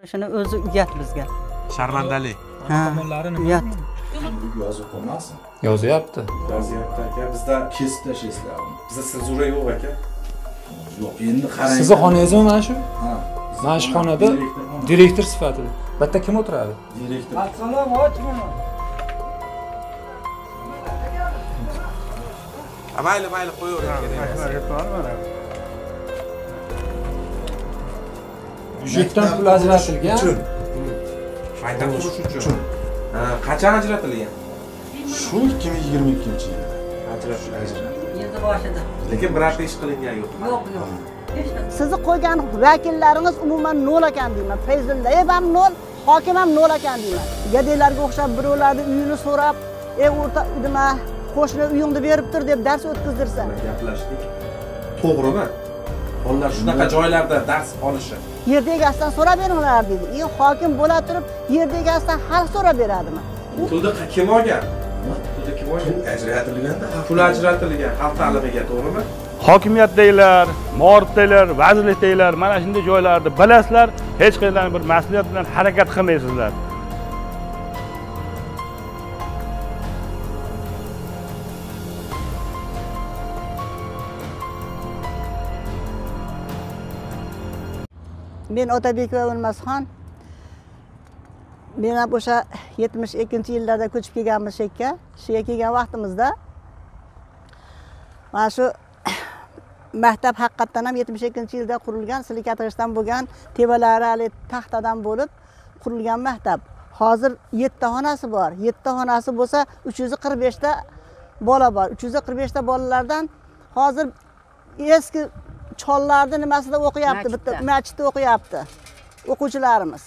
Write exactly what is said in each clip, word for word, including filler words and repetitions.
shuni o'zi uyat bizga. Sharmandalik. Ha, uyat. Yozib qo'ymasin. Yozyapti. Yozyapti aka. Bizda kesib tashlaysizlar. Bizda senzura yo'q aka. Yo'q, endi qarang. Sizni xonangizmi mana shu? Ha. Mana shu xonada direktor sifatida. Bu yerda kim o'tiradi? Direktor. Assalom, ochman. Mayli, mayli qo'yaveramiz. Budjetdan pul ajratilgan. Qayta qurish uchun. Ha, qachon ajratilgan? Shu ikki ming yigirma ikkinchi yil. Ajratilgan. Yilda boshida. Lekin birorta ish qilingan yo'q. Yo'q, yo'q. Sizni qo'ygan vakillaringiz umuman nol ekan deyman. Fayzullayev ham nol, hokim ham nol ekan deyman. Gadaylarga o'xshab birovlarni uyini so'rab, "Ey o'rta nima, qo'shni uyingni berib tur" deb dars o'tkazdirsa. Gaplashdik. To'g'rimi? Bolalar shunaqa joylarda dars olishi. Yerda egasidan so'rab beringlar dedi. "Ey hokim bo'la turib, yerda egasidan haq so'rab beradimi?" Pulni kim olgan? Pulni kim olgan? Ajratilganda Pul ajratilgan xalq ta'limiga, to'g'rimi? Hokimiyatdagilar, muorifdagilar, vazirlikdagilar mana shunday joylarda bilasizlar, hech qanday bir mas'uliyat bilan harakat qilmaysizlar. Men Otabekova O'lmasxon. Men ham o'sha yetmish ikkinchi yillarda ko'chib kelganmiz Shekka. Shekka kelgan vaqtimizda mana shu maktab haqiqatan ham yetmish ikkinchi yilda qurilgan, silikatirishdan bo'lgan, tevalari hali taxtadan bo'lib qurilgan maktab. Hozir yetti xonasi bor. yetti xonasi bo'lsa uch yuz qirq besh ta bola bor. uch yuz qirq besh ta bolalardan hozir eski chollarni nimasida o'qiyapti, bitta masjidda o'qiyapti o'quvchilarimiz.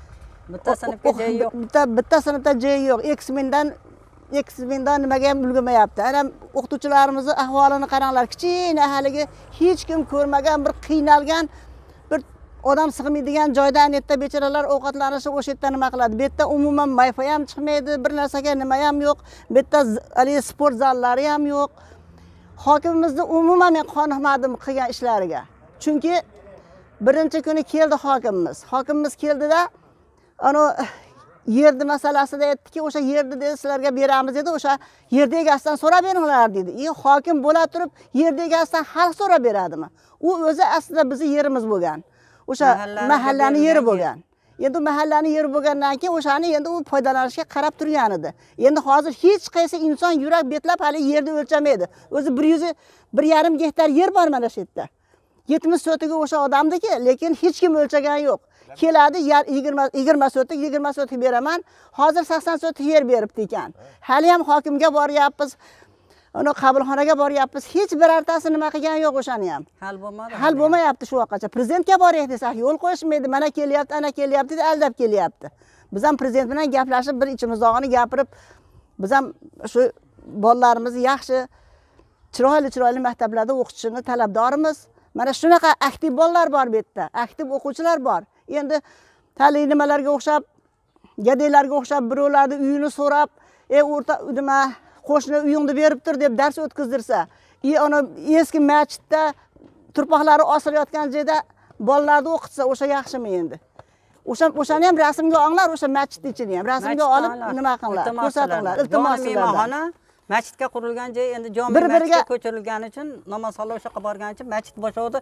Bitta sinfga joy yo'q. Bitta bitta sinfda joy yo'q. Eksmendan eksmendan nimaga ham ulgurmayapti. Ana o'qituvchilarimizning ahvolini qaranglar. Kichkina haligi hech kim ko'rmagan bir qiynalgan bir odam sig'maydigan joydan yerda bechoralar ovqatlanishi o'sha yerda nima qiladi. Bu yerda umuman mayfa ham chiqmaydi, bir narsaga nima ham yo'q. Bu yerda haligi sport zallari ham yo'q. Hokimimizni umuman men qoniqmadim qilgan ishlariga. Chunki birinchi kuni keldi hokimimiz. Hokimimiz keldida ana yerni masalasida aytdiki, o'sha yerni dedi sizlarga beramiz dedi, o'sha yerda egasidan so'rab beringlar dedi. "Ey hokim bo'la turib, yerda egasidan haq so'rab beradimi?" U o'zi aslida bizning yerimiz bo'lgan. O'sha mahallani yeri bo'lgan. Endi mahallani yeri bo'lgandan keyin o'shani endi u foydalanishga qarab turgan edi. Endi hozir hech qaysi inson yurak betlab hali yerni o'lchamaydi. O'zi bir yuz bir yarim gektar yer bor mana shu yerda. yetmish sotiga o'sha odamniki, lekin hech kim o'lchagan yo'q. Keladi yigirma yigirma sotik yigirma sotik beraman. Hozir sakson sotik yer beribdi ekan. Hali ham hokimga boryapmiz. Ana qabulxonaga boryapmiz. Hech birortasi nima qilgan yo'q o'shani ham. Hal bo'lmadi. Hal bo'lmayapti shu vaqtgacha. Prezidentga boryapti desak, yo'l qo'yishmaydi. Mana kelyapti, ana kelyapti deb aldab kelyapti. Biz ham prezident bilan gaplashib, bir ichimizog'ini gapirib, biz ham shu bolalarimizni yaxshi chiroyli-chiroyli maktablarda o'qitishini talabdorimiz. Mana shunaqa aktiv bolalar bor bu yerda. Aktiv o'quvchilar bor. Endi tali nimalarga o'xshab, gadaylarga o'xshab birovlarni uyini so'rab, "Ey o'rta nima, qo'shni uyingni berib tur" deb dars o'tkazdirsa, "Ey ana eski masjidda turpoqlari osilayotgan joyda bolalarni o'qitsa, o'sha yaxshimi endi?" O'sha o'shani ham rasmga olinglar, o'sha masjid ichini ham rasmga olib nima qilinglar, ko'rsatinglar, iltimos qilinglar. Masjidga qurilgan joy endi jome masjidga ko'chirilgani uchun namoz o'qib o'sha qilib borgani uchun masjid boshlovdi.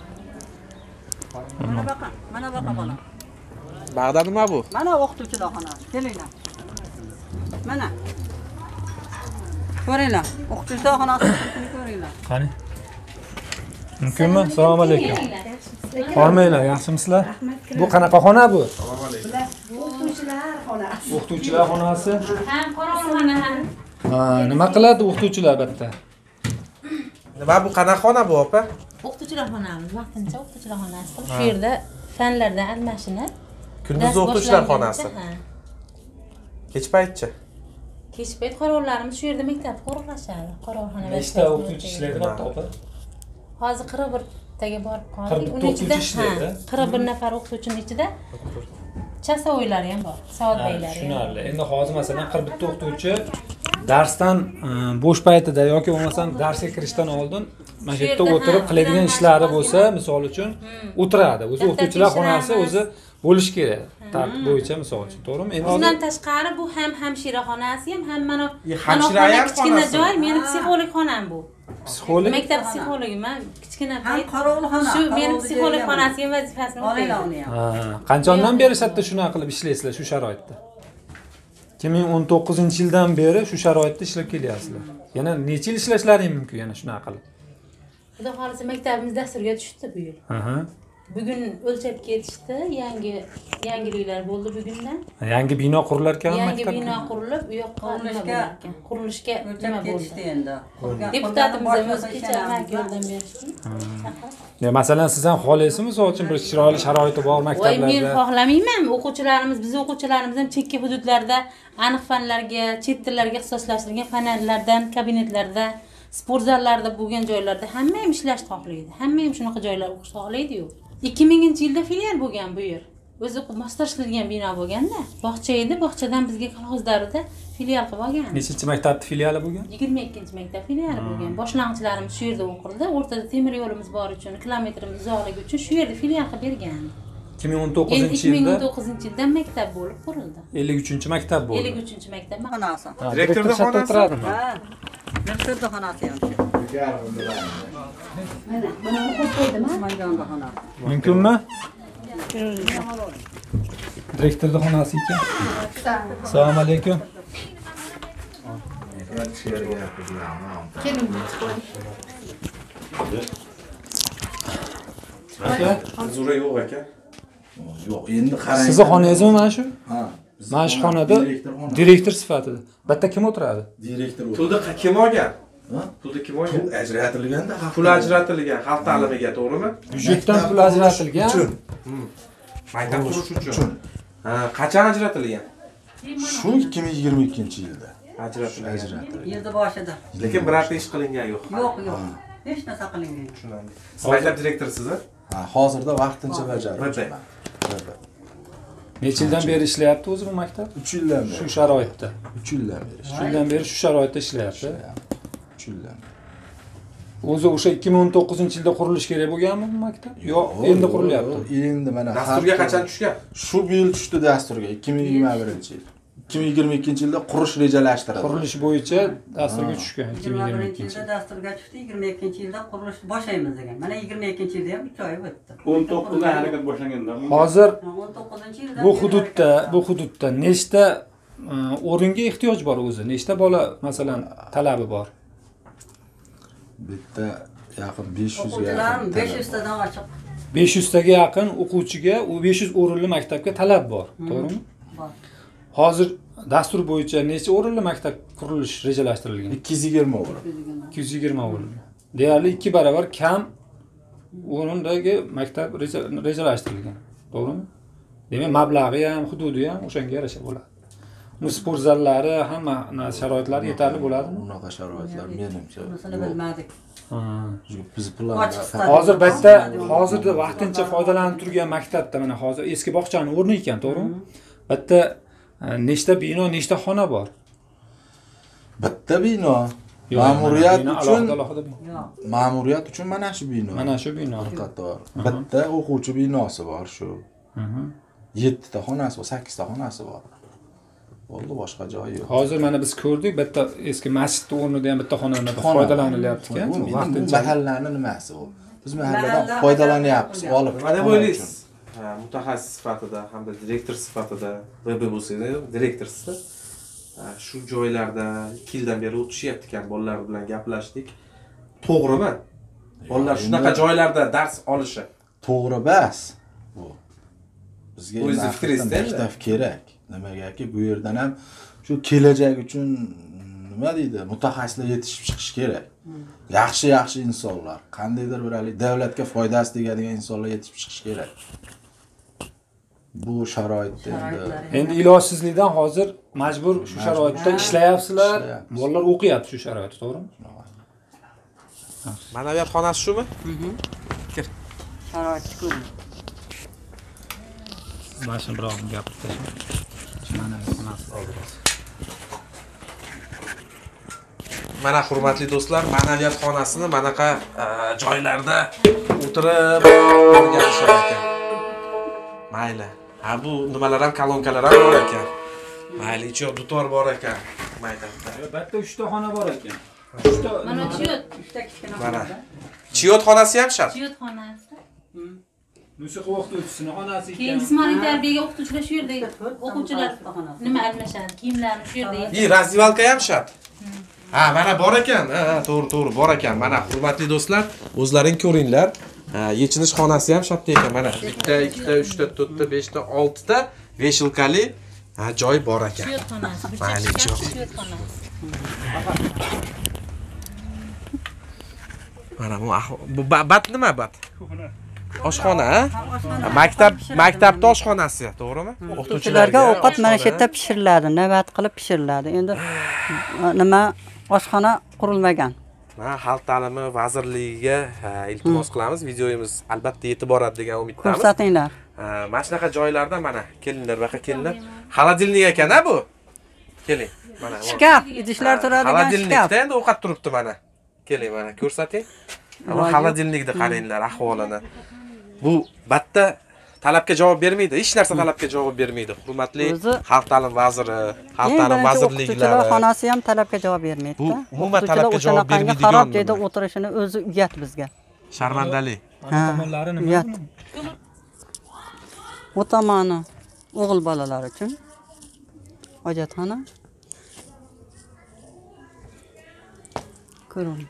Mana baqa, mana baqa bola. Bag'da nima bu? Mana o'qituvchilar xonasi. Kelinglar. Mana. Ko'ringlar. O'qituvchilar xonasini ko'ringlar. Qani? Mumkinmi? Assalomu alaykum. Hormanglar, yaxshimisizlar? Bu qanaqa xona bu? Assalomu alaykum. O'qituvchilar xonasi. O'qituvchilar xonasi. Ham qorovulxona ham. Ha, nima qiladi o'qituvchilar bu yerda? Nima bu qanaqa xona bu, opa? O'qituvchilar xonamiz, vaqtincha o'qituvchilar xonasi. Shu yerda fanlardan almashinib, kunduz o'qituvchilar xonasi. Kech paytchi. Kech payt qorovullarimiz shu yerda maktab qo'riqlashadi. Qorovulxona. Nechta o'qituvchi ishlaydi bu yerda? Hozir qirq bir taga borib qoldik. Uning ichida qirq bir nafar o'qituvchining ichida chasovoylari ham bor, soatbaylari. Tushunarli. Endi hozir masalan qirq bir ta o'qituvchi darsdan bo'sh paytida yoki bo'lmasam darsga kirishdan oldin mana shu yerda o'tirib qiladigan ishlari bo'lsa, misol uchun o'tiradi. O'zi o'qituvchilar xonasi o'zi bo'lish kerak. Tartib bo'yicha misol uchun, to'g'rimi? Endi Bundan tashqari bu ham hamshiraxonasi ham, ham mana hamshira ham kichkina xonasi. joy, meni psixolog xonam bu. psixolog Maktab psixologi, men kichkina Ham payt qorovulxona. shu meni psixolog xonasiga vazifasini Olaylar o'taydi. uni ham. Ha, qanchadan beri shatda shunaqa qilib ishlaysizlar shu sharoitda? ikki ming o'n to'qqizinchi yildan beri shu sharoitda ishlab kelyapsizlar. Yana necha yil ishlashlaring mumkin yana shunaqa qilib? Xudo xolisa maktabimiz dasturga tushdi bu yil. Aha. Bugun o'lchab ketishdi, yangi yangiliklar bo'ldi bugundan. Yangi bino qurilar ekan Yangi maktab. bino qurilib, u yoqqa nima bo'lar ekan? Qurilishga nima bo'ldi? Ketishdi endi. Deputatimiz o'zi kecha amalga yordam berishdi. Ya masalan siz ham xohlaysizmi, misol uchun bir chiroyli sharoiti bor Voy, men maktablarda? xohlamayman. O'quvchilarimiz, biz o'quvchilarimiz ham chekka hududlarda aniq fanlarga, chet tillarga ixtisoslashtirilgan fanlardan, kabinetlarda, sport zallarida bo'lgan joylarda hamma ham ishlashni xohlaydi. Hamma ham shunaqa joylar o'qishni xohlaydi-yu. ikki minginchi yilda filial bo'lgan bu yer. O'zi moslashtirilgan bino bo'lganda, bog'cha edi, bog'chadan bizga kolxoz davrida filial qilib olgan. Nechinchi maktabning filiali bo'lgan? yigirma ikkinchi maktab filiali bo'lgan. Boshlang'ichlarimiz shu yerda o'qildi. O'rtada temir yo'limiz bor uchun, kilometrimiz uzoqligi uchun shu yerda filial qilib bergan. ikki ming o'n Endi to'qqizinchi ikki ming yilda o'n to'qqizinchi yilda maktab bo'lib qurildi. ellik uchinchi maktab bo'ldi. ellik uchinchi maktab. Xonasi. Ha, Direktorning shatda xonasi? o'tiradimi? Ha. Direktorda xonasi ham shu. Mana buni o'qib qo'ydimi? Manjonda xonasi. Mumkinmi? Direktorning xonasi ekan. Assalomu alaykum. Aka, Zura yo'q aka. Yo'q, endi qarang. sizni xonangizmi mana shu? Ha. Mana shu xonada direktor sifatida. Bitta kim o'tiradi? Direktor o'zi. Pulni kim olgan? Ha? Pulni kim olgan? Pul ajratilganda Pul ajratilgan xalq ta'limiga, to'g'rimi? Byudjetdan pul ajratilgan. uchun. Maktab qurish uchun. Ha, qachon ajratilgan? Shu ikki ming yigirma ikkinchi yilda Ajratilgan. ajratilgan. Yildi boshida. Lekin birorta ish qilingan yo'q. Yo'q, yo'q. Hech narsa qilingan yo'q. Tushunarli. Siz maktab direktorisiz-a? Ha, hozirda vaqtincha bajaruvchi. Necha yildan beri ishlayapti o'zi bu maktab? uch yildan Shu beri. sharoitda. uch yildan beri. Shu yildan beri shu sharoitda ishlayapti. uch yildan. O'zi o'sha ikki ming o'n to'qqizinchi yilda qurilish kerak bo'lganmi bu maktab? Yo'q, endi qurilyapti. Endi mana Dasturga qachon tushgan? Shu yil tushdi dasturga ikki ming yigirma birinchi yil. ikki ming yigirma ikkinchi yilda qurish rejalashtirildi. Qurilish bo'yicha dasturga tushgan ikki ming yigirma yigirma birinchi ikkinchi yilda dasturga tushdi, yigirma ikkinchi yilda qurilishni boshlaymiz degan. Mana yigirma ikkinchi yilda ham uch oy o'tdi. o'n to'qqizda harakat boshlanganda. Hozir o'n to'qqizinchi yilda bu hududda, bu hududda nechta e, o'ringa ehtiyoj bor o'zi? Nechta bola masalan talabi bor? Bitta yaqin besh yuz ga o'quvchilarim yaqin. besh yuz tadan ochiq besh yuz taga yaqin o'quvchiga u besh yuz o'rinli maktabga talab bor, to'g'rimi? bor. Hozir dastur bo'yicha necha o'rinli maktab qurilish rejalashtirilgan? ikki yuz yigirma o'rin. ikki yuz yigirma o'rinli. Deyarli ikki barobar kam o'rindagi maktab reja- rejalashtirilgan, to'g'rimi? Demak, mablag'i ham, hududi ham o'shanga yarasha bo'ladi. Uni sport zallari, hamma sharoitlari yetarli bo'ladimi? Unaqa sharoitlar menimcha. Bunisini bilmadik. Ha. Biz planda Ochiq stadion. Hozir bitta hozirda vaqtincha foydalanib turgan maktabda mana hozir eski bog'chani o'rni ekan, to'g'rimi? Bitta e, nechta bino, nechta xona bor? bitta bino. Yo'q, Ma'muriyat bino uchun alohida alohida bino. Yo'q. ma'muriyat uchun mana shu bino. Mana shu bino. qator. Bitta o'quvchi binosi bor shu. Mhm. yettita xonasi bor, sakkizta xonasi bor. Bo'ldi, boshqa joyi yo'q. Hozir mana biz ko'rdik, bitta eski masjid o'rnida ham bitta xonadan foydalanilyapti ekan. Bu Vaqtincha. mahallaning nimasi u? Biz mahalladan foydalanyapmiz, olib. Nima deb o'ylaysiz? Ha, mutaxassis sifatida hamda direktor sifatida V B bo'lsangiz, direktorsiz. Shu joylarda ikki yildan beri o'tishyapti ekan, bolalar bilan gaplashdik. To'g'rimi? Bolalar shunaqa joylarda dars olishi. To'g'ri bas. Bu bizga O'zi fikringizda maktab kerak. Nimagaki bu yerdan ham shu kelajak uchun nima deydi, mutaxassislar yetishib chiqish kerak. Yaxshi-yaxshi insonlar, qandaydir bir hali davlatga foydasi tegadigan insonlar yetishib chiqish kerak. Bu sharoitda endi Endi ilojsizlikdan hozir majbur shu sharoitda ishlayapsizlar. Bolalar o'qiyapti shu sharoitda, to'g'rimi? Ma'naviyat xonasi shumi? Sharoit ko'p. Mana shuni biroq gapirib Mana xonasi oldirasiz. Mana hurmatli do'stlar, ma'naviyat xonasini manaqa e, joylarda o'tirib o'rganishar ekan. Mayli. Ha bu nimalar ham kolonkalar ham bor ekan. Mayli, ichida dutor bor ekan. Maktabda. Albatta uchta xona bor ekan. uchta Mana chiyot. Uchta kichkina Mana. Chiyot xonasi ham shart. Chiyot xonasi. musiqa o'qituvchisini xonasi ekan. Keyin jismoniy tarbiyaga o'qituvchilar shu yerda o'quvchilar nima almashadi, kiyimlarni shu yerda. И razdivalka ham shart. Ha, mana bor ekan. Ha, to'g'ri, to'g'ri, bor ekan. Mana hurmatli do'stlar, o'zlaring ko'ringlar. Ha, yechinish xonasi ham shartta ekan. Mana bitta, ikkita, uchta, to'rtta, beshta, oltita veshilkali ha joy bor ekan. Chiyot xonasi, bir Mayli, chekka joy. chiyot xonasi. Mana bu bu bat nima bat? Oshxona, ha? Maktab, maktabda oshxonasi, to'g'rimi? O'qituvchilarga ovqat mana shu yerda pishiriladi, navbat qilib pishiriladi. Endi nima oshxona qurilmagan. Ha, Xalq ta'limi vazirligiga iltimos qilamiz. Videomiz albatta yetib boradi degan umiddamiz. Ko'rsatinglar. Mana shunaqa joylarda mana kelinglar, bu yoqqa kelinglar. Xolodilnik ekan-a bu? Keling. Mana bu. Shkaf, idishlar turadigan shkaf. Xolodilnikda endi ovqat turibdi mana. Keling mana ko'rsating. Mana xolodilnikni qaranglar ahvolini. Bu batta talabga javob bermaydi, hech narsa talabga javob bermaydi. Hurmatli Xalq ta'limi vaziri, Xalq ta'limi vazirliklari. O'qituvchilar xonasi ham talabga javob bermaydi. Bu umuman talabga javob bermaydigan. Xarob joyda o'tirishini o'zi uyat bizga. Sharmandali. Ha, tomonlari nima? Uyat. Bu tomoni o'g'il bolalar uchun hojatxona. Ko'ring.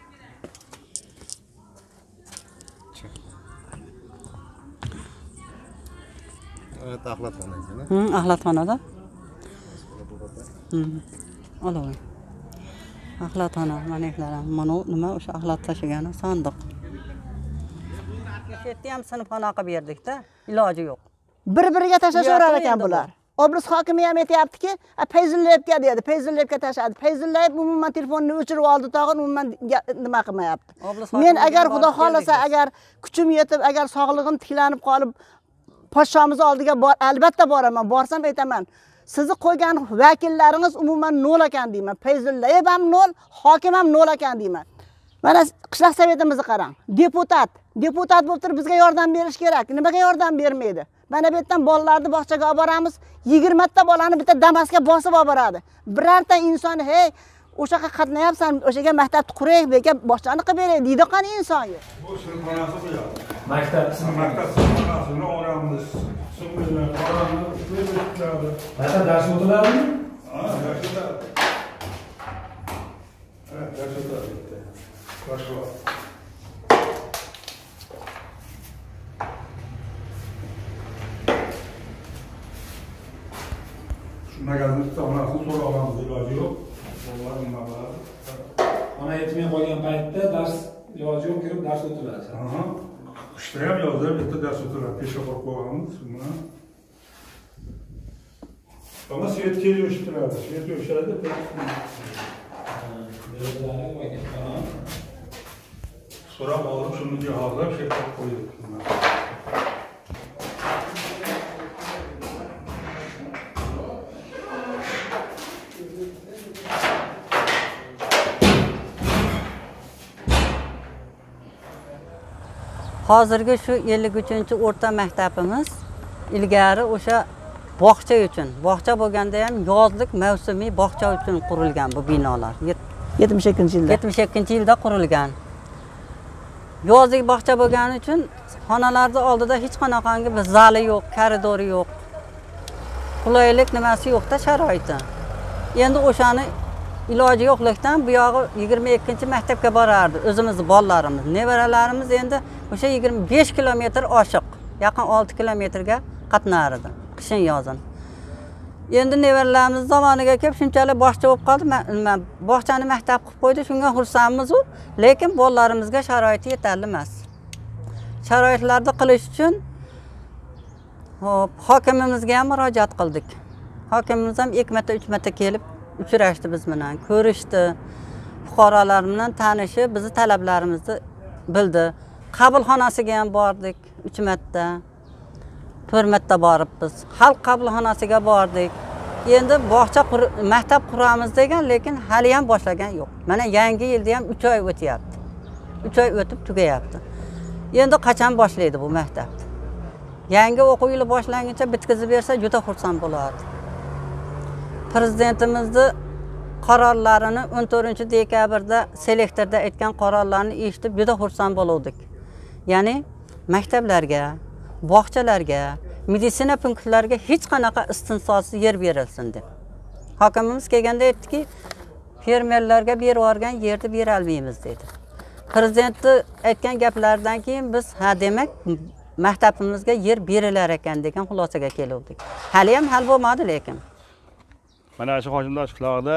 Evet, axlatxona ekan. Hı, axlatxonada. Hı. Olavering. Axlatxona, mana shular ham. Mana nima o'sha axlat tashigani sandiq. Ketdi ham sinfxona qilib berdik-da, iloji yo'q. Bir-biriga tashlashaverar ekan bular. Obraz hokimi ham aytayaptiki, Fayzullayevga dedi, Fayzullayevga tashladi. Fayzullayev umuman telefonni o'chirib oldi, tag'in umuman nima qilmayapti. Men agar xudo xolasa, agar kuchim yetib, agar sog'lig'im tiklanib qolib podshomiz oldiga bor, albatta boraman. Borsam aytaman. Sizni qo'ygan vakillaringiz umuman nol ekan deyman. Fayzullayev ham nol, hokim ham nol ekan deyman. Mana qishloq sovetimizni qarang. Deputat, deputat bo'lib turib bizga yordam berish kerak. Nimaga yordam bermaydi? Mana bu yerdan bolalarni bog'chaga olib boramiz, yigirma ta bolani bitta Damasga bosib olib boradi. Birorta inson, "Hey, o'sha yoqqa qatnayapsan, o'shaga maktabni quraylik, beka bog'chani qilib beraylik" deydi qani insonga. Bu sinfxonasi bu yoq. Maktab Maktab sinfxonasini olamiz. Singillar, qorani o'qitadi. Maktab dars o'tiladimi? Ha, dars o'tadi. Ha, dars o'tadi. Boshqa. Magazin xonasini so'ra olamiz, iloji yo'q. Bolalar nima qiladi? Xona yetmay qolgan paytda dars iloji yo'q kirib dars o'tiladi. Aha. Qishda ham yozda bitta dars o'tiladi. Pesha qilib qo'yamiz. Buni. Ama svet keliyor turadi. Svet o'chiradi. So'rab olib, shuni jihozlab, shet qilib qo'ydik. Hozirgi shu ellik uchinchi o'rta maktabimiz ilgari o'sha bog'cha uchun, bog'cha bo'lganda ham yozlik mavsumiy bog'cha uchun qurilgan bu binolar. yetmish ikkinchi yilda. yetmish ikkinchi yilda qurilgan. Yozlik bog'cha bo'lgani uchun xonalarda oldida hech qanaqangi bir zali yo'q, koridori yo'q. Qulaylik nimasi yo'qda sharoiti. Endi o'shani iloji yo'qlikdan bu yog'i yigirma ikkinchi maktabga borardi o'zimiz bolalarimiz. Nevaralarimiz endi o'sha yigirma besh kilometr oshiq, yaqin olti kilometrga qatnardi qishin yozin. Endi nevaralarimiz zamoniga kelib shunchalik bog'cha bo'lib qoldi. Nima bog'chani maktab qilib qo'ydi, shunga xursandmiz-u, lekin bolalarimizga sharoiti yetarli emas. Sharoitlarni qilish uchun hop hokimimizga ham murojaat qildik. Hokimimiz ham ikki marta uch marta kelib uchrashdi biz bilan, ko'rishdi. Fuqarolar bilan tanishib, bizni talablarimizni bildi. Qabulxonasiga ham bordik uch marta. to'rt marta borib biz xalq qabulxonasiga bordik. Endi bog'cha maktab quramiz degan, lekin hali ham boshlagan yo'q. Mana yangi yilda ham uch oy o'tyapti. uch oy o'tib tugayapti. Endi qachon boshlaydi bu maktabni? yangi o'quv yili boshlanguncha bitkazib bersa juda xursand bo'lardi. Prezidentimizni qarorlarini o'n to'rtinchi dekabrda selektorda aytgan qarorlarni eshitib juda xursand bo'ldik. Ya'ni maktablarga, bog'chalarga, meditsina punktlariga hech qanaqa istinsosiz yer berilsin deb. Hokimimiz kelganda aytdiki, fermerlarga berib yuborgan yerni bera olmaymiz dedi. Prezidentni aytgan gaplaridan keyin biz ha demak maktabimizga yer berilar ekan degan xulosaga keldik. Hali ham hal bo'lmadi lekin. Mana shu Hoshimdosh qishlog'ida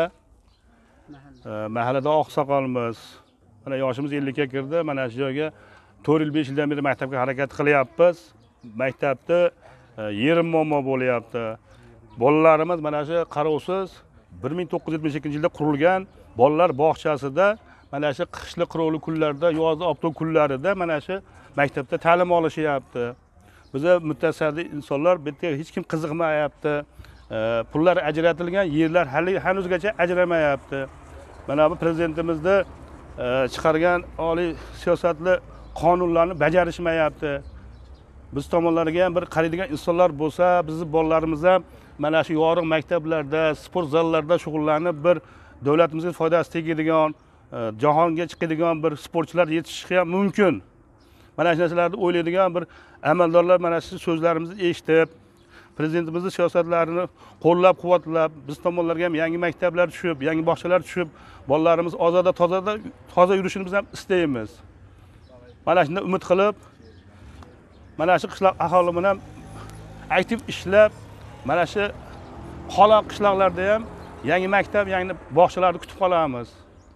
mahallada oqsoqolmiz. Mana yoshimiz ellikka kirdi. Mana shu joyga to'rt yil besh yildan beri maktabga harakat qilyapmiz. Maktabda yerim muammo bo'lyapti. Bolalarimiz mana shu qarovsiz bir ming to'qqiz yuz yetmish ikkinchi yilda qurilgan bolalar bog'chasida mana shu qishli qirovli kunlarda, yozgi optoq kunlarida mana shu maktabda ta'lim olishyapti. Biza mutasaddi insonlar bu yerga hech kim qiziqmayapti. Pullar ajratilgan yerlar hali hanuzgacha ajramayapti. Mana bu prezidentimizda chiqargan oliy siyosatli qonunlarni bajarishmayapti. Biz tomonlarga ham bir qaraydigan insonlar bo'lsa, bizni bolalarimiz ham mana shu yorug' maktablarda, sport zallarida shug'ullanib bir davlatimizga foydasi tegadigan, jahonga chiqadigan bir sportchilar yetishishi ham mumkin. Mana shu narsalarni o'ylaydigan bir amaldorlar mana shu so'zlarimizni eshitib, prezidentimizning siyosatlarini qo'llab-quvvatlab, biz tomonlarga ham yangi maktablar tushib, yangi bog'chalar tushib, bolalarimiz ozoda, tozada, toza yurishimizni ham istaymiz. Mana shunda umid qilib, mana shu qishloq aholi bilan aktiv ishlab, mana shu qolgan qishloqlarda ham yangi maktab, yangi bog'chalarni kutib qolamiz.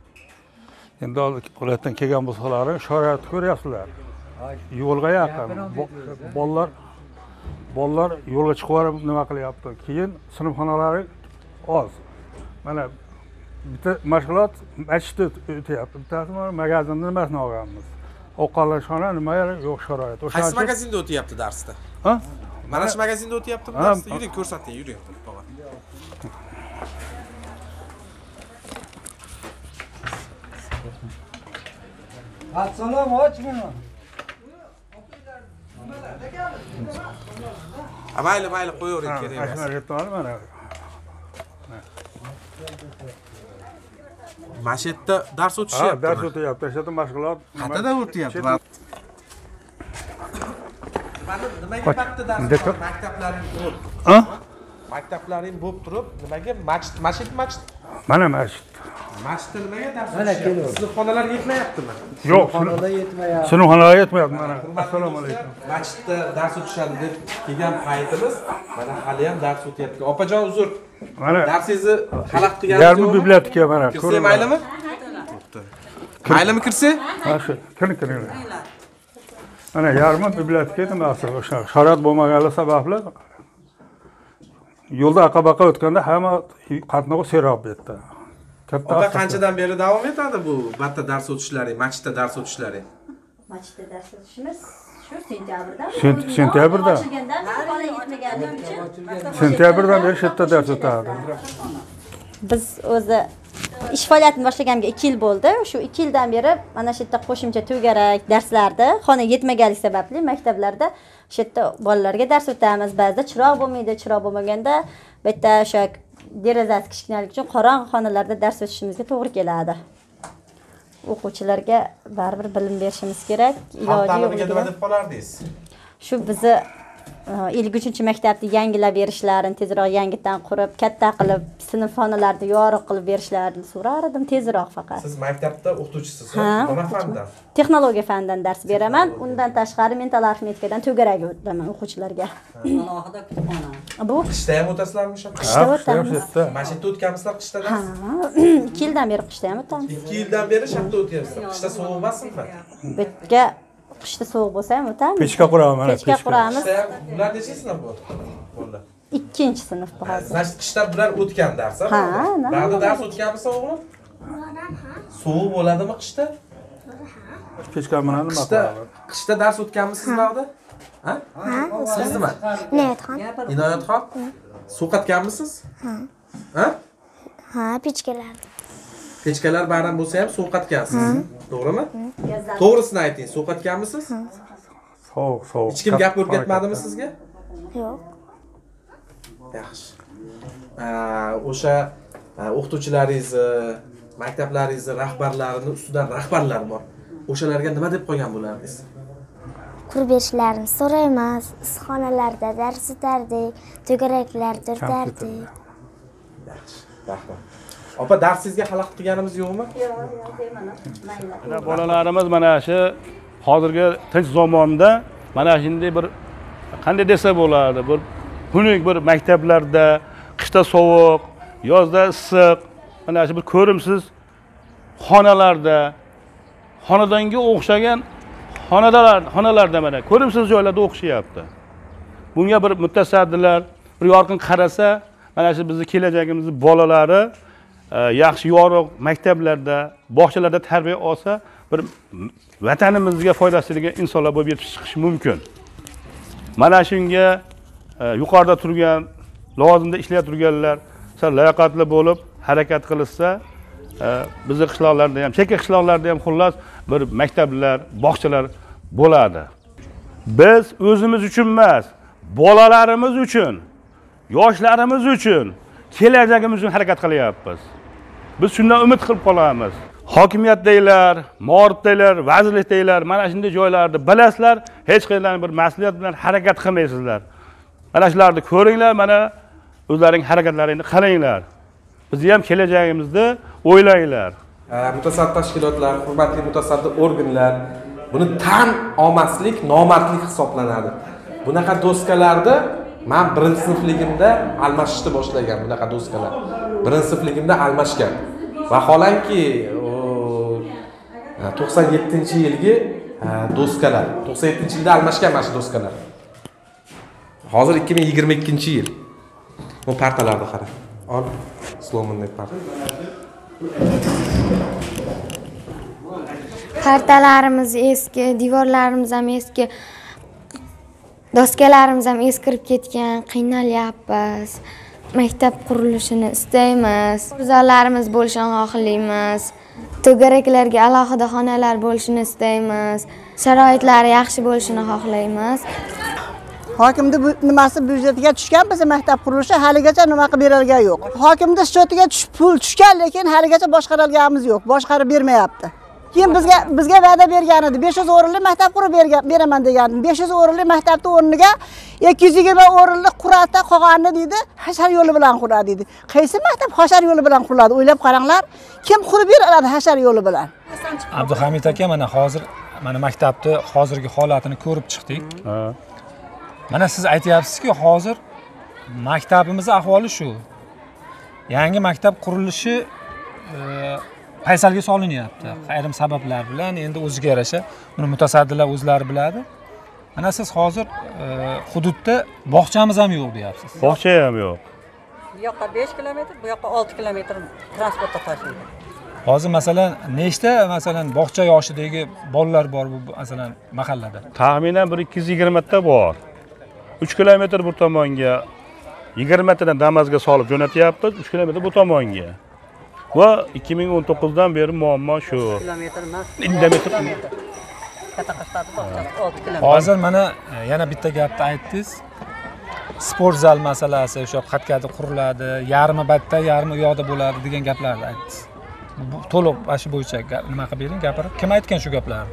Endi viloyatdan kelgan bo'lsalar, sharoitni ko'ryapsizlar. Yo'lga yaqin. Bolalar bolalar yo'lga chiqib borib nima qilyapti? Keyin sinfxonalari oz. Mana bitta mashg'ulot masjidda o'tyapti. Bittasi magazinda nimasini olganmiz. Ovqatlanishxona nima yo'q sharoit. O'sha qaysi magazinda o'tyapti darsda? Ha? Mana shu magazinda o'tyaptimi darsda? Yuring, ko'rsating, yuring. Assalomu alaykum. Ha, mayli, mayli, qo'yavering, kerak emas. Mana yetadi mana. Mana shu yerda dars o'tishyapti. Ha, dars o'tyapti. O'sha yerda mashg'ulot. Qayerda o'tyapti? Mana nimaga vaqtda dars maktablaring bo'lib? Ha? Maktablaring bo'lib turib, nimaga masjid, masjid, masjid? Mana masjid. Masjidda nimaga dars o'tishyapti? Sinfxonalar yetmayaptimi? Yo'q, Xonada yetmayapti. sinfxonalar yetmayapti mana. Assalomu alaykum. Masjidda dars o'tishadi deb kelgan paytimiz, mana hali ham dars o'tyapti. Opajon, uzr. Mana Darsingizni xalaqit qilganingiz yarmi biblioteka mana. Kirsa maylimi? Maylimi kirsa? Ha shu, kiring kiring. Mana yarmi biblioteka nimasi o'sha sharoit bo'lmagani sababli yo'lda aqabaqa o'tganda hamma qatnovi serob etdi. Katta. Ota qanchadan beri davom etadi bu batta dars o'tishlaring, masjidda dars o'tishlaring? Masjidda dars o'tishimiz shu sentyabrdan. Sentyabrda. Sentyabrdan beri shu yerda dars o'tadi. Biz o'zi ish faoliyatini boshlaganimga ikki yil bo'ldi. Shu ikki yildan beri mana shu yerda qo'shimcha to'garak darslarda, xona yetmaganligi sababli maktablarda shu yerda bolalarga dars o'tamiz. Ba'zida chiroq bo'lmaydi, chiroq bo'lmaganda bu yerda o'sha derazasi kichkinalik uchun qorong'i xonalarda dars o'tishimizga to'g'ri keladi. O'quvchilarga baribir bilim berishimiz kerak. Iloji yo'q. Nima deb qolardingiz? Shu bizni ellik uchinchi maktabni yangilab berishlarini, tezroq yangidan qurib, katta qilib, sinfxonalarni yorug' qilib berishlarini so'rar edim, tezroq faqat. Siz maktabda o'qituvchisiz, nima fandan? Texnologiya fanidan dars beraman. Undan tashqari mental arifmetikadan to'garak o'taman o'quvchilarga. Alohida kutubxona. Bu qishda ham o'tasizlarmi shu? Qishda o'tamiz. Masjidda o'tganmisizlar qishda dars? Ha, ikki yildan beri qishda ham o'tamiz. ikki yildan beri shartda o'tyapsiz. Qishda sovuq emasmi? Bu yerga qishda sovuq bo'lsa ham o'tamiz. Pechka quramiz mana. Pechka quramiz. Bular nechinchi sinf bu? Bolalar. ikkinchi sinf bu hozir. Значит, qishda bular o'tgan dars, ha? Ha, Ba'da dars o'tganmisiz o'g'lim? Sovuq bo'ladimi qishda? Pechka bilan nima Qishda, qilamiz? qishda dars o'tganmisiz ba'da? Ha? Siz nima? Inoyatxon. Inoyatxon? Sovqatganmisiz? Ha. Ha? Ha, pechkalar. Pechkalar bayram bo'lsa ham sovqatgansiz. To'g'rimi? To'g'risini ayting, sovqatganmisiz? sovuq sovuq Hech kim gap o'rgatmadimi sizga? Yo'q. Yaxshi. O'sha o'qituvchilaringizni, maktablaringizni rahbarlarini ustidan rahbarlar bor. O'shalarga nima deb qo'ygan bo'lardingiz? Qurib berishlarini so'raymiz. Issiqxonalarda dars o'tardik, to'garaklarda o'tardik. Yaxshi, rahmat. Opa, darsingizga xalaqit qilganimiz yo'qmi? Yo'q, yo'q deyman. Mayli. Bolalarimiz mana shu hozirgi tinch zamonda mana shunday bir qanday desa bo'ladi, bir xunuk bir maktablarda qishda sovuq, yozda issiq, mana shu bir ko'rimsiz xonalarda, xonadonga o'xshagan xonalar, xonalarda mana ko'rimsiz joylarda o'qishyapti. Bunga bir mutasaddilar bir yorqin qarasa, mana shu bizning kelajagimizni bolalari yaxshi yorug' maktablarda, bog'chalarda tarbiya olsa, bir vatanimizga foydasi tegadigan insonlar bo'lib yetishib chiqish mumkin. Mana shunga yuqorida turgan, lozimda ishlayib turganlar sal layoqatli bo'lib harakat qilsa, bizning qishloqlarda ham, chekka qishloqlarda ham xullas bir maktablar, bog'chalar bo'ladi. Biz o'zimiz uchun emas, bolalarimiz uchun, yoshlarimiz uchun, kelajagimiz uchun harakat qilyapmiz. Biz shundan umid qilib qolamiz. Hokimiyat deylar, muorif deylar, vazirlik deylar, mana shunday joylarda bilasizlar, hech qanday bir mas'uliyat bilan harakat qilmaysizlar. Mana shularni ko'ringlar, mana o'zlaring harakatlaringni qilinglar. Bizni ham kelajagimizni o'ylanglar. Mutasaddi tashkilotlar, hurmatli mutasaddi organlar buni tan olmaslik nomardlik hisoblanadi. Bunaqa doskalarda men birinchi sinfligimda almashishni boshlagan bunaqa doskalar. Birinchi sinfligimda almashgan. Vaholanki to'qson yettinchi yilgi doskalar. to'qson yettinchi yilda almashgan mana shu doskalar. Hozir ikki ming yigirma ikkinchi yil. Bu partalarni qara. Ol, slomonni parta. Partalarimiz eski, devorlarimiz ham eski. Doskalarimiz ham eskirib ketgan, qiynalyapmiz. Maktab qurilishini istaymiz. Zallarimiz bo'lishini xohlaymiz. To'garaklarga alohida xonalar bo'lishini istaymiz. Sharoitlari yaxshi bo'lishini xohlaymiz. Hokimning nimasi byudjetiga tushgan, biz maktab qurilishi haligacha nima qilib berilgan yo'q. Hokimning shtotiga tushib pul tushgan, lekin haligacha boshqarilganimiz yo'q. Boshqarib bermayapti. Keyin bizga bizga va'da bergan edi. besh yuz o'rinli maktab qurib beraman degan. besh yuz o'rinli maktabning o'rniga ikki yuz yigirma o'rinli quradi, qolganini deydi, hashar yo'li bilan quradi deydi. Qaysi maktab hashar yo'li bilan quriladi? O'ylab qaranglar. Kim qurib beradi hashar yo'li bilan? Abduhamid aka, mana hozir mana maktabni hozirgi holatini ko'rib chiqdik. Mana siz aytyapsizki, hozir maktabimiz ahvoli shu. Yangi maktab qurilishi paysalga solinyapti. Ayrim sabablar bilan endi o'ziga yarasha buni mutasaddilar o'zlari biladi. Mana siz hozir hududda bog'chamiz ham yo'q deyapsiz. Bog'cha ham yo'q. Bu yoqqa besh kilometr, bu yoqqa olti kilometr transportda tashiydi. Hozir masalan nechta masalan bog'cha yoshidagi bolalar bor bu masalan mahallada? Taxminan bir ikki yuz yigirma ta bor. uch kilometr bu tomonga yigirma tadan Damazga solib jo'natyapmiz, uch kilometr bu tomonga. Va ikki ming o'n to'qqizdan beri muammo shu. Kilometr emas. Kilometr. Katta qishloqda bog'chasi olti kilometr. Hozir mana yana bitta gapni aytdingiz. Sport zal masalasi o'sha qatqadi quriladi, yarmi batda, yarmi u yoqda bo'ladi degan gaplarni aytdingiz. Bu to'liq shu bo'yicha nima qilib bering, gapirib. Kim aytgan shu gaplarni?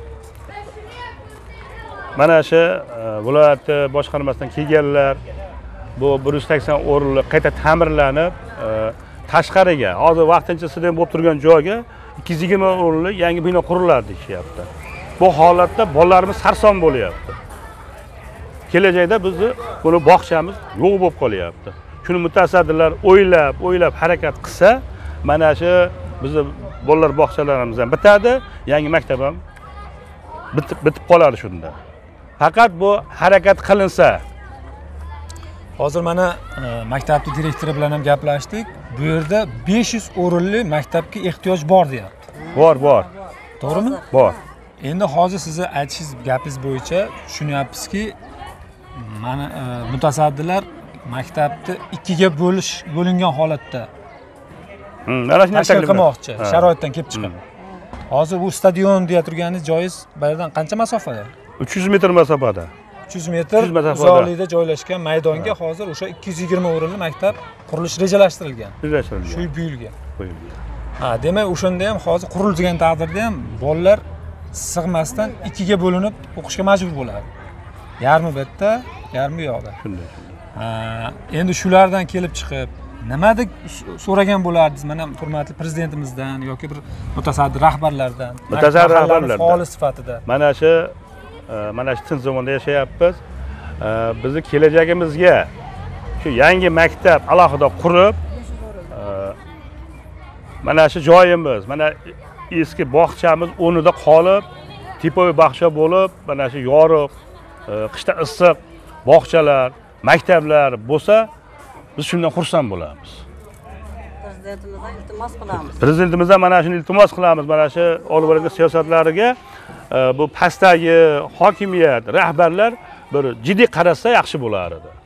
Mana shu viloyat boshqarmasidan kelganlar bu bir yuz sakson o'rinli qayta ta'mirlanib, tashqariga, hozir vaqtincha stadion bo'lib turgan joyga ikki yuz yigirma o'rinli yangi bino quriladi deyapti. Bu holatda bolalarimiz sarson bo'lyapti. Kelajakda bizni buni bog'chamiz yo'q bo'lib qolyapti. Shuni mutasaddilar o'ylab, o'ylab harakat qilsa, mana shu bizni bolalar bog'chalarimiz ham bitadi, yangi maktab ham bitib bitib qoladi shunda. Faqat bu harakat qilinsa. Hozir mana maktabning direktori bilan ham gaplashdik. Bu yerda besh yuz o'rinli maktabga ehtiyoj bor deyapti. Bor, bor. To'g'rimi? Bor. Endi hozir sizni aytishingiz gapingiz bo'yicha tushunyapmizki, mana mutasaddilar maktabni ikkiga bo'lish bo'lingan holatda mana shunday tashkil qilmoqchi, sharoitdan kelib chiqib. Hozir bu stadion deya turganingiz joyiz, bu yerdan qancha masofada? uch yuz metr masofada. uch yuz metr uzoqlikda joylashgan maydonga hozir o'sha ikki yuz yigirma o'rinli maktab qurilishi rejalashtirilgan. Rejalashtirilgan. Shu buyilgan. Qo'yilgan. Ha, demak, o'shanda ham hozir qurilgan taqdirda ham bolalar sig'masdan ikkiga bo'linib o'qishga majbur bo'ladi. Yarmi bu yerda, yarmi bu yoqda. Shunday. Ha, endi shulardan kelib chiqib nima deb so'ragan bo'lardingiz mana hurmatli prezidentimizdan yoki bir mutasaddi rahbarlardan, mutasaddi rahbarlardan faol sifatida. Mana shu mana shu tinch zamonda yashayapmiz. Bizni kelajagimizga shu yangi maktab alohida qurib, mana shu joyimiz, mana eski bog'chamiz o'rnida qolib, tepoy bog'cha bo'lib, mana shu yorug', qishda issiq bog'chalar, maktablar bo'lsa, biz shundan xursand bo'lamiz. Prezidentimizdan iltimos qilamiz. Prezidentimizdan mana shuni iltimos qilamiz. Mana shu olib borgan siyosatlariga bu pastdagi hokimiyat, rahbarlar bir jiddiy qarasa yaxshi bo'lar edi.